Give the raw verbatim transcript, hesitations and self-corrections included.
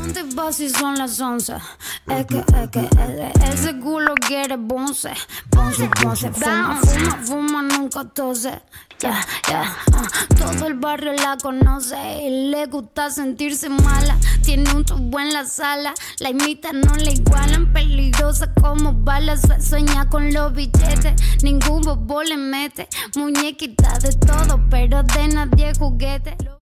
¿Dónde vas si son las once? Es que, es que, es, ese culo quiere bonce. Bonce, bonce, fuma, fuma, fuma, nunca tose. Ya, yeah, ya, yeah, uh, todo el barrio la conoce y le gusta sentirse mala. Tiene un tubo en la sala, la imita, no la igualan. Peligrosa como balas, sueña con los billetes. Ningún bobo le mete, muñequita de todo, pero de nadie juguete.